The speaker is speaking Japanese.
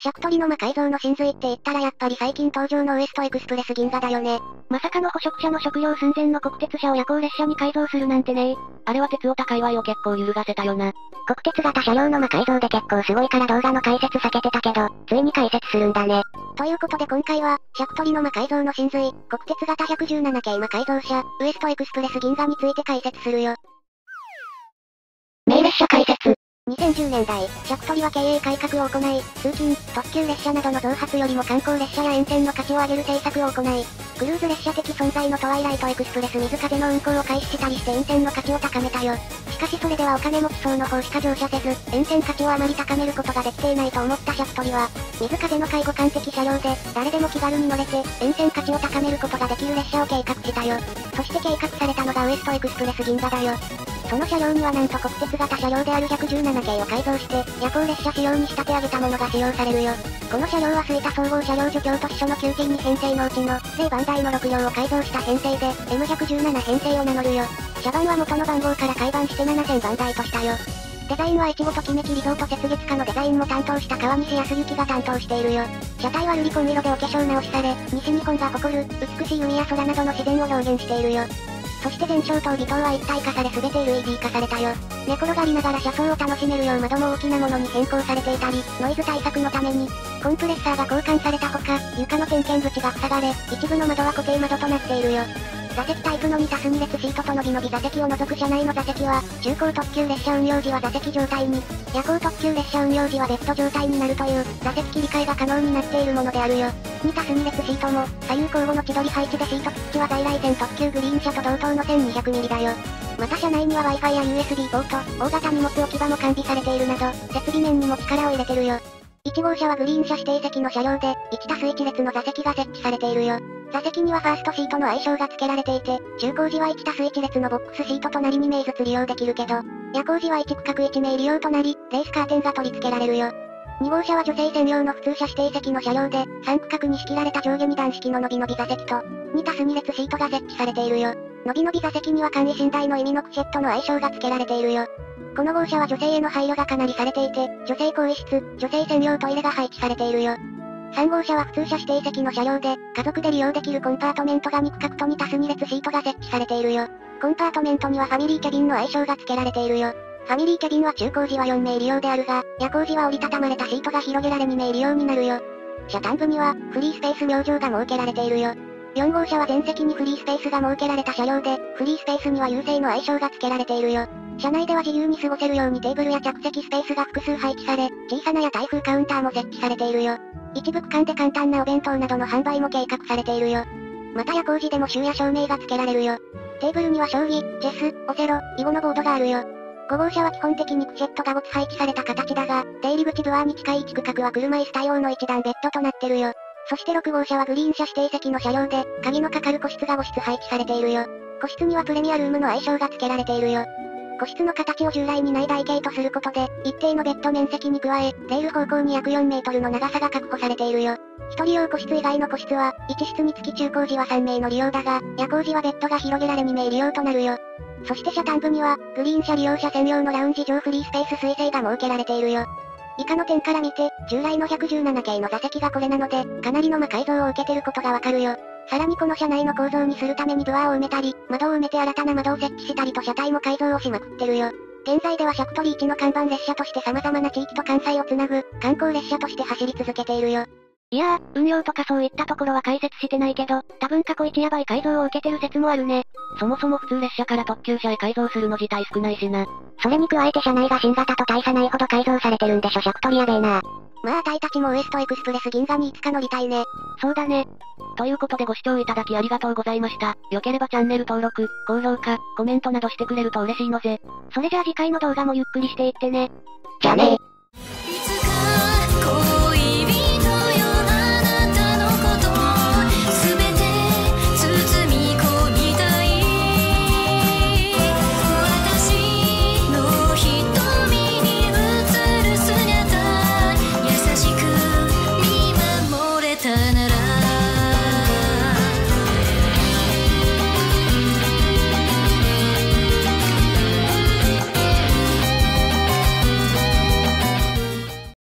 シャクトリの魔改造の真髄って言ったらやっぱり最近登場のウエストエクスプレス銀河だよね。 まさかの捕食者の食料寸前の国鉄車を夜行列車に改造するなんてね。 あれは鉄オタ界隈を結構揺るがせたよな。 国鉄型車両の魔改造で結構すごいから動画の解説避けてたけど、ついに解説するんだね。ということで今回は、シャクトリの魔改造の真髄、国鉄型117系魔改造車、ウエストエクスプレス銀河について解説するよ。名列車解説。2010年代、シャクトリは経営改革を行い、通勤、特急列車などの増発よりも観光列車や沿線の価値を上げる政策を行い、クルーズ列車的存在のトワイライトエクスプレス水風の運行を開始したりして沿線の価値を高めたよ。しかしそれではお金持ち層の方しか乗車せず、沿線価値をあまり高めることができていないと思ったシャクトリは、水風の介護官的車両で、誰でも気軽に乗れて、沿線価値を高めることができる列車を計画したよ。そして計画されたのがウエストエクスプレス銀河だよ。その車両にはなんと国鉄型車両である117系を改造して、夜行列車仕様に仕立て上げたものが使用されるよ。この車両は吹田総合車両所京都支所の 9T2 編成のうちの、0番台の6両を改造した編成で、M117 編成を名乗るよ。車番は元の番号から改版して7000番台としたよ。デザインは越後ときめきリゾート雪月花のデザインも担当した川西康之が担当しているよ。車体は瑠璃紺色でお化粧直しされ、西日本が誇る、美しい海や空などの自然を表現しているよ。そして前照と尾灯は一体化され全て LED 化されたよ。寝転がりながら車窓を楽しめるよう窓も大きなものに変更されていたり、ノイズ対策のために、コンプレッサーが交換されたほか、床の点検口が塞がれ、一部の窓は固定窓となっているよ。座席タイプの2たす2列シートと伸び伸び座席を除く車内の座席は、中高特急列車運用時は座席状態に、夜行特急列車運用時はベッド状態になるという、座席切り替えが可能になっているものであるよ。2たす2列シートも、左右交互の千鳥配置でシートピッチは在来線特急グリーン車と同等の 1200mm だよ。また車内には Wi-Fi や USB ポート、大型荷物置き場も完備されているなど、設備面にも力を入れてるよ。1号車はグリーン車指定席の車両で、1たす1列の座席が設置されているよ。座席にはファーストシートの愛称が付けられていて、中高時は1たす1列のボックスシートとなり2名ずつ利用できるけど、夜行時は1区画1名利用となり、レースカーテンが取り付けられるよ。2号車は女性専用の普通車指定席の車両で、3区画に仕切られた上下2段式の伸び伸び座席と、2たす2列シートが設置されているよ。伸び伸び座席には簡易寝台の意味のクシェットの愛称が付けられているよ。この号車は女性への配慮がかなりされていて、女性更衣室、女性専用トイレが配置されているよ。3号車は普通車指定席の車両で、家族で利用できるコンパートメントが2区画と2たす2列シートが設置されているよ。コンパートメントにはファミリーキャビンの愛称が付けられているよ。ファミリーキャビンは中高時は4名利用であるが、夜行時は折りたたまれたシートが広げられ2名利用になるよ。車端部には、フリースペース明星が設けられているよ。4号車は全席にフリースペースが設けられた車両で、フリースペースには優勢の愛称が付けられているよ。車内では自由に過ごせるようにテーブルや着席スペースが複数配置され、小さなや台風カウンターも設置されているよ。一部区間で簡単なお弁当などの販売も計画されているよ。また夜行時でも昼夜照明が付けられるよ。テーブルには将棋、チェス、オセロ、囲碁のボードがあるよ。5号車は基本的にクシェットが5つ配置された形だが、出入り口ドアに近い1区画は車椅子対応の一段ベッドとなってるよ。そして6号車はグリーン車指定席の車両で、鍵のかかる個室が5室配置されているよ。個室にはプレミアルームの愛称が付けられているよ。個室の形を従来にない台形とすることで、一定のベッド面積に加え、レール方向に約4メートルの長さが確保されているよ。一人用個室以外の個室は、1室につき中高時は3名の利用だが、夜行時はベッドが広げられ2名利用となるよ。そして車端部には、グリーン車利用者専用のラウンジ上フリースペース水性が設けられているよ。以下の点から見て、従来の117系の座席がこれなので、かなりの改造を受けてることがわかるよ。さらにこの車内の構造にするためにドアを埋めたり、窓を埋めて新たな窓を設置したりと車体も改造をしまくってるよ。現在ではシャクトリ1の看板列車として様々な地域と関西をつなぐ、観光列車として走り続けているよ。 いやー、運用とかそういったところは解説してないけど、多分過去一ヤバい改造を受けてる説もあるね。 そもそも普通列車から特急車へ改造するの自体少ないしな。 それに加えて車内が新型と大差ないほど改造されてるんでしょシャクトリやべえな。まああたいたちもウエストエクスプレス銀河にいつか乗りたいね。 そうだね。 ということでご視聴いただきありがとうございました。良ければチャンネル登録、高評価、コメントなどしてくれると嬉しいのぜ。 それじゃあ次回の動画もゆっくりしていってね。 じゃあねー。